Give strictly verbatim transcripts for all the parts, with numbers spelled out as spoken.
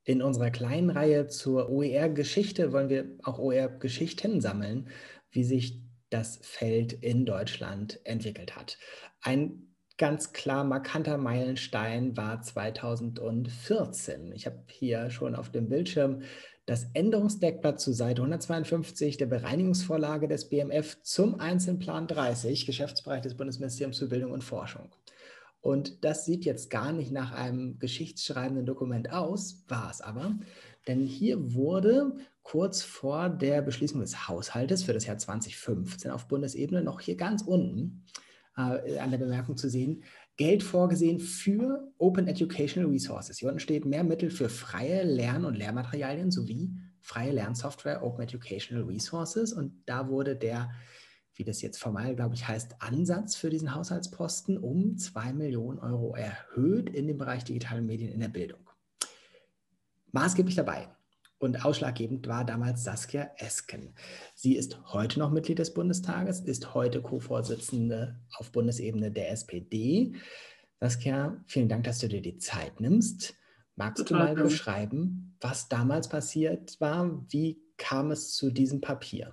In unserer kleinen Reihe zur O E R-Geschichte wollen wir auch O E R-Geschichten sammeln, wie sich das Feld in Deutschland entwickelt hat. Ein ganz klar markanter Meilenstein war zweitausendvierzehn. Ich habe hier schon auf dem Bildschirm das Änderungsdeckblatt zu Seite hundertzweiundfünfzig der Bereinigungsvorlage des B M F zum Einzelplan dreißig, Geschäftsbereich des Bundesministeriums für Bildung und Forschung. Und das sieht jetzt gar nicht nach einem geschichtsschreibenden Dokument aus, war es aber, denn hier wurde kurz vor der Beschließung des Haushaltes für das Jahr zweitausendfünfzehn auf Bundesebene noch hier ganz unten äh, an der Bemerkung zu sehen, Geld vorgesehen für Open Educational Resources. Hier unten steht mehr Mittel für freie Lern- und Lehrmaterialien sowie freie Lernsoftware, Open Educational Resources. Und da wurde der, wie das jetzt formal, glaube ich, heißt, Ansatz für diesen Haushaltsposten um zwei Millionen Euro erhöht in dem Bereich digitale Medien in der Bildung. Maßgeblich dabei und ausschlaggebend war damals Saskia Esken. Sie ist heute noch Mitglied des Bundestages, ist heute Co-Vorsitzende auf Bundesebene der S P D. Saskia, vielen Dank, dass du dir die Zeit nimmst. Magst Total du mal gerne beschreiben, was damals passiert war? Wie kam es zu diesem Papier?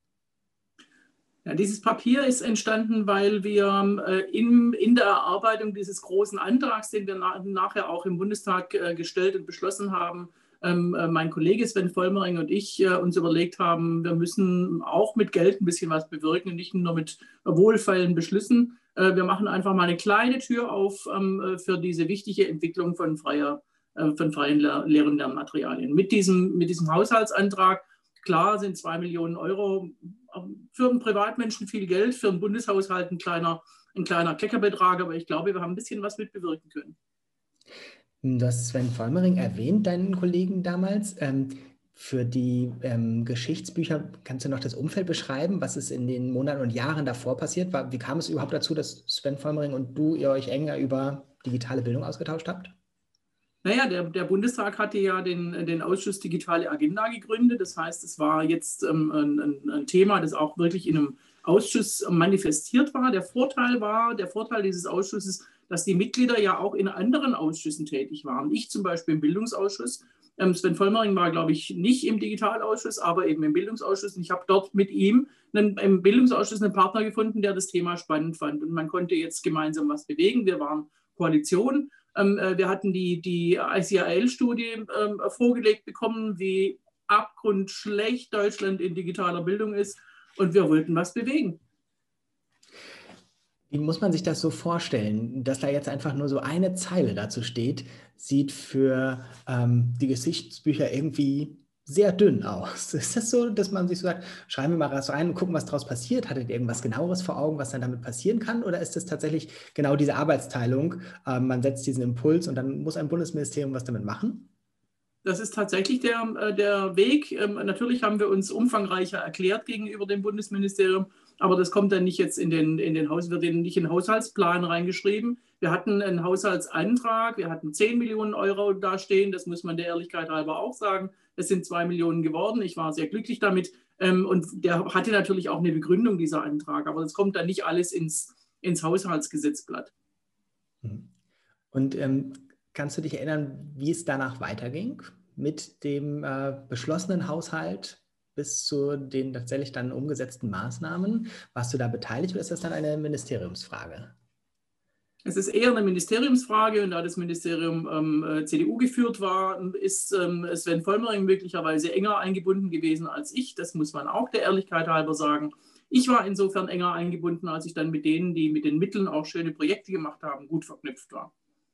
Ja, dieses Papier ist entstanden, weil wir äh, in, in der Erarbeitung dieses großen Antrags, den wir na, nachher auch im Bundestag äh, gestellt und beschlossen haben, ähm, äh, mein Kollege Sven Vollmering und ich äh, uns überlegt haben, wir müssen auch mit Geld ein bisschen was bewirken und nicht nur mit wohlfeilen Beschlüssen. Äh, wir machen einfach mal eine kleine Tür auf ähm, für diese wichtige Entwicklung von, freier, äh, von freien Lehr- Lehr- und Lernmaterialien. Mit diesem, mit diesem Haushaltsantrag, klar sind zwei Millionen Euro für einen Privatmenschen viel Geld, für einen Bundeshaushalt ein kleiner, ein kleiner Kleckerbetrag, aber ich glaube, wir haben ein bisschen was mit bewirken können. Du hast Sven Vollmering erwähnt, deinen Kollegen damals. Ähm, für die ähm, Geschichtsbücher, kannst du noch das Umfeld beschreiben, was ist in den Monaten und Jahren davor passiert? War, wie kam es überhaupt dazu, dass Sven Vollmering und du ihr euch enger über digitale Bildung ausgetauscht habt? Naja, der, der Bundestag hatte ja den, den Ausschuss Digitale Agenda gegründet. Das heißt, es war jetzt ähm, ein, ein Thema, das auch wirklich in einem Ausschuss manifestiert war. Der Vorteil war, der Vorteil dieses Ausschusses, dass die Mitglieder ja auch in anderen Ausschüssen tätig waren. Ich zum Beispiel im Bildungsausschuss. Ähm, Sven Vollmering war, glaube ich, nicht im Digitalausschuss, aber eben im Bildungsausschuss. Und ich habe dort mit ihm einen, im Bildungsausschuss einen Partner gefunden, der das Thema spannend fand. Und man konnte jetzt gemeinsam was bewegen. Wir waren Koalition. Wir hatten die, die I C A L-Studie ähm, vorgelegt bekommen, wie abgrundschlecht Deutschland in digitaler Bildung ist. Und wir wollten was bewegen. Wie muss man sich das so vorstellen, dass da jetzt einfach nur so eine Zeile dazu steht, sieht für ähm, die Geschichtsbücher irgendwie sehr dünn aus. Ist das so, dass man sich so sagt, schreiben wir mal was rein und gucken, was daraus passiert? Hattet ihr irgendwas Genaueres vor Augen, was dann damit passieren kann? Oder ist das tatsächlich genau diese Arbeitsteilung? Ähm, man setzt diesen Impuls und dann muss ein Bundesministerium was damit machen? Das ist tatsächlich der, der Weg. Ähm, natürlich haben wir uns umfangreicher erklärt gegenüber dem Bundesministerium, aber das kommt dann nicht jetzt in den, in den Haus, wird nicht in den Haushaltsplan reingeschrieben. Wir hatten einen Haushaltsantrag, wir hatten zehn Millionen Euro da stehen, das muss man der Ehrlichkeit halber auch sagen. Es sind zwei Millionen geworden, ich war sehr glücklich damit und der hatte natürlich auch eine Begründung, dieser Antrag, aber das kommt dann nicht alles ins, ins Haushaltsgesetzblatt. Und ähm, kannst du dich erinnern, wie es danach weiterging mit dem äh, beschlossenen Haushalt bis zu den tatsächlich dann umgesetzten Maßnahmen? Warst du da beteiligt oder ist das dann eine Ministeriumsfrage? Es ist eher eine Ministeriumsfrage und da das Ministerium ähm, C D U geführt war, ist ähm, Sven Vollmering möglicherweise enger eingebunden gewesen als ich. Das muss man auch der Ehrlichkeit halber sagen. Ich war insofern enger eingebunden, als ich dann mit denen, die mit den Mitteln auch schöne Projekte gemacht haben, gut verknüpft war.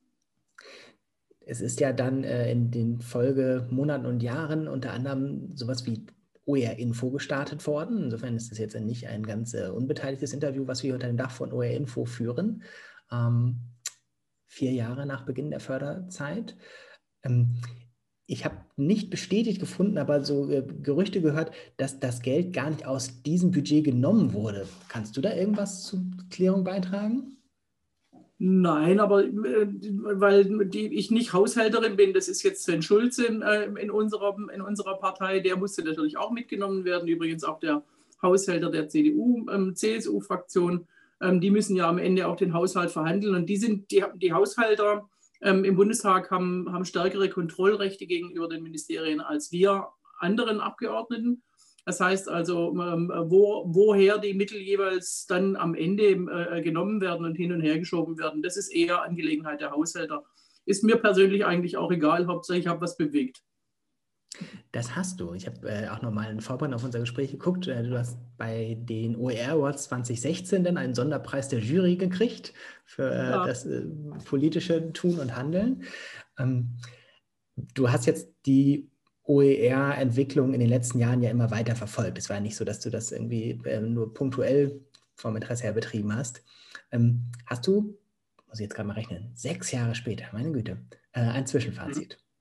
Es ist ja dann äh, in den Folgemonaten und Jahren unter anderem sowas wie O E R-Info gestartet worden. Insofern ist das jetzt nicht ein ganz äh, unbeteiligtes Interview, was wir unter dem Dach von O E R-Info führen. Ähm, vier Jahre nach Beginn der Förderzeit. Ähm, ich habe nicht bestätigt gefunden, aber so äh, Gerüchte gehört, dass das Geld gar nicht aus diesem Budget genommen wurde. Kannst du da irgendwas zur Klärung beitragen? Nein, aber äh, weil die, ich nicht Haushälterin bin, das ist jetzt Sven Schulze äh, in, unserer, in unserer Partei, der musste natürlich auch mitgenommen werden, übrigens auch der Haushälter der C D U, ähm, C S U-Fraktion, ähm, die müssen ja am Ende auch den Haushalt verhandeln und die, sind, die, die Haushalter ähm, im Bundestag haben, haben stärkere Kontrollrechte gegenüber den Ministerien als wir anderen Abgeordneten. Das heißt also, ähm, wo, woher die Mittel jeweils dann am Ende äh, genommen werden und hin und her geschoben werden, das ist eher Angelegenheit der Haushälter. Ist mir persönlich eigentlich auch egal, Hauptsache ich habe was bewegt. Das hast du. Ich habe äh, auch nochmal in Vorbereitung auf unser Gespräch geguckt. Äh, du hast bei den O E R Awards zwanzig sechzehn dann einen Sonderpreis der Jury gekriegt für äh, ja. das äh, politische Tun und Handeln. Ähm, du hast jetzt die O E R-Entwicklung in den letzten Jahren ja immer weiter verfolgt. Es war ja nicht so, dass du das irgendwie äh, nur punktuell vom Interesse her betrieben hast. Ähm, hast du, muss ich jetzt gerade mal rechnen, sechs Jahre später, meine Güte, äh, ein Zwischenfazit? Mhm.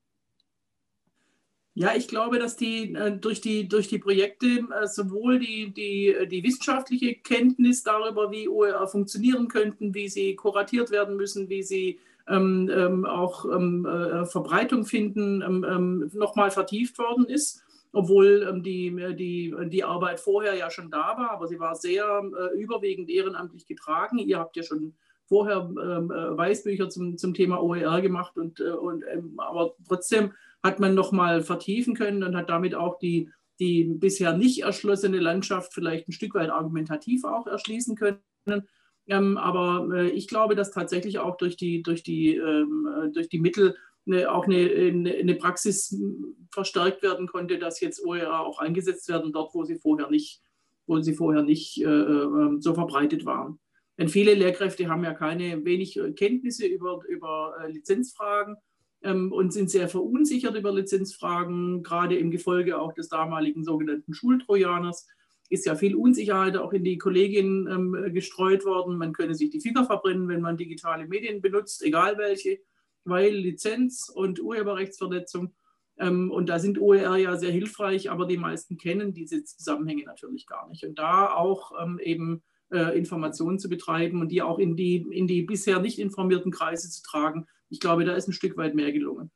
Ja, ich glaube, dass die äh, durch die, durch die Projekte äh, sowohl die, die, die wissenschaftliche Kenntnis darüber, wie O E R funktionieren könnten, wie sie kuratiert werden müssen, wie sie ähm, ähm, auch ähm, äh, Verbreitung finden, ähm, ähm, nochmal vertieft worden ist, obwohl ähm, die, die, die Arbeit vorher ja schon da war, aber sie war sehr äh, überwiegend ehrenamtlich getragen. Ihr habt ja schon vorher ähm, äh, Weißbücher zum, zum Thema O E R gemacht, und, äh, und, ähm, aber trotzdem hat man noch mal vertiefen können und hat damit auch die, die bisher nicht erschlossene Landschaft vielleicht ein Stück weit argumentativ auch erschließen können. Ähm, aber äh, ich glaube, dass tatsächlich auch durch die, durch die, ähm, durch die Mittel eine, auch eine, eine, eine Praxis verstärkt werden konnte, dass jetzt O E R auch eingesetzt werden, dort, wo sie vorher nicht, wo sie vorher nicht äh, so verbreitet waren. Denn viele Lehrkräfte haben ja keine wenig Kenntnisse über, über äh, Lizenzfragen ähm, und sind sehr verunsichert über Lizenzfragen, gerade im Gefolge auch des damaligen sogenannten Schultrojaners. Ist ja viel Unsicherheit auch in die Kolleginnen ähm, gestreut worden. Man könne sich die Finger verbrennen, wenn man digitale Medien benutzt, egal welche, weil Lizenz und Urheberrechtsverletzung. Ähm, und da sind O E R ja sehr hilfreich, aber die meisten kennen diese Zusammenhänge natürlich gar nicht. Und da auch ähm, eben äh, Informationen zu betreiben und die auch in die, in die bisher nicht informierten Kreise zu tragen, ich glaube, da ist ein Stück weit mehr gelungen.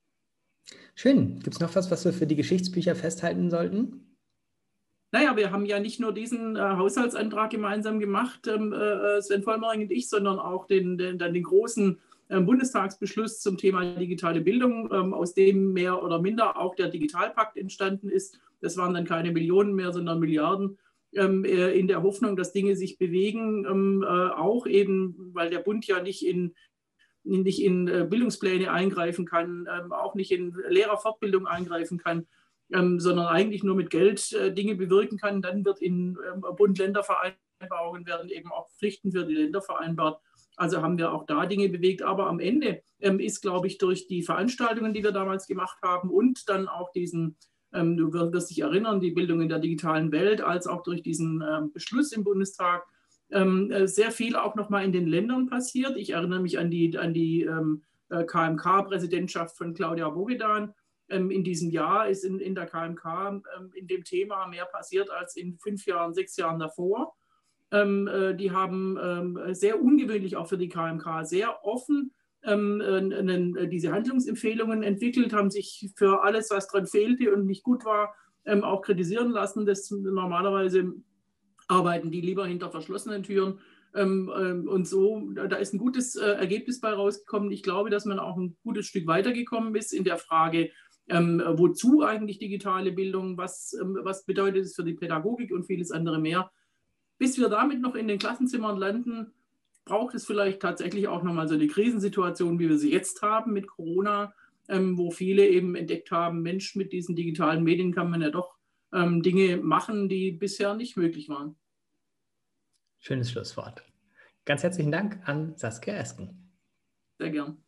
Schön. Gibt es noch was, was wir für die Geschichtsbücher festhalten sollten? Naja, wir haben ja nicht nur diesen äh, Haushaltsantrag gemeinsam gemacht, ähm, äh, Sven Vollmering und ich, sondern auch den, den, dann den großen äh, Bundestagsbeschluss zum Thema digitale Bildung, ähm, aus dem mehr oder minder auch der Digitalpakt entstanden ist. Das waren dann keine Millionen mehr, sondern Milliarden, ähm, äh, in der Hoffnung, dass Dinge sich bewegen, ähm, äh, auch eben, weil der Bund ja nicht in nicht in Bildungspläne eingreifen kann, ähm, auch nicht in Lehrerfortbildung eingreifen kann, ähm, sondern eigentlich nur mit Geld äh, Dinge bewirken kann. Dann wird in ähm, Bund-Länder-Vereinbarungen werden eben auch Pflichten für die Länder vereinbart. Also haben wir auch da Dinge bewegt. Aber am Ende ähm, ist, glaube ich, durch die Veranstaltungen, die wir damals gemacht haben und dann auch diesen, ähm, du wirst dich erinnern, die Bildung in der digitalen Welt, als auch durch diesen ähm, Beschluss im Bundestag, sehr viel auch nochmal in den Ländern passiert. Ich erinnere mich an die, an die ähm, K M K-Präsidentschaft von Claudia Bogedan. Ähm, in diesem Jahr ist in, in der K M K ähm, in dem Thema mehr passiert als in fünf Jahren, sechs Jahren davor. Ähm, äh, die haben ähm, sehr ungewöhnlich auch für die K M K sehr offen ähm, äh, diese Handlungsempfehlungen entwickelt, haben sich für alles, was dran fehlte und nicht gut war, ähm, auch kritisieren lassen. Das normalerweise arbeiten die lieber hinter verschlossenen Türen. Ähm, ähm, und so, da ist ein gutes äh, Ergebnis bei rausgekommen. Ich glaube, dass man auch ein gutes Stück weitergekommen ist in der Frage, ähm, wozu eigentlich digitale Bildung, was, ähm, was bedeutet es für die Pädagogik und vieles andere mehr. Bis wir damit noch in den Klassenzimmern landen, braucht es vielleicht tatsächlich auch nochmal so eine Krisensituation, wie wir sie jetzt haben mit Corona, ähm, wo viele eben entdeckt haben, Mensch, mit diesen digitalen Medien kann man ja doch ähm, Dinge machen, die bisher nicht möglich waren. Schönes Schlusswort. Ganz herzlichen Dank an Saskia Esken. Sehr gern.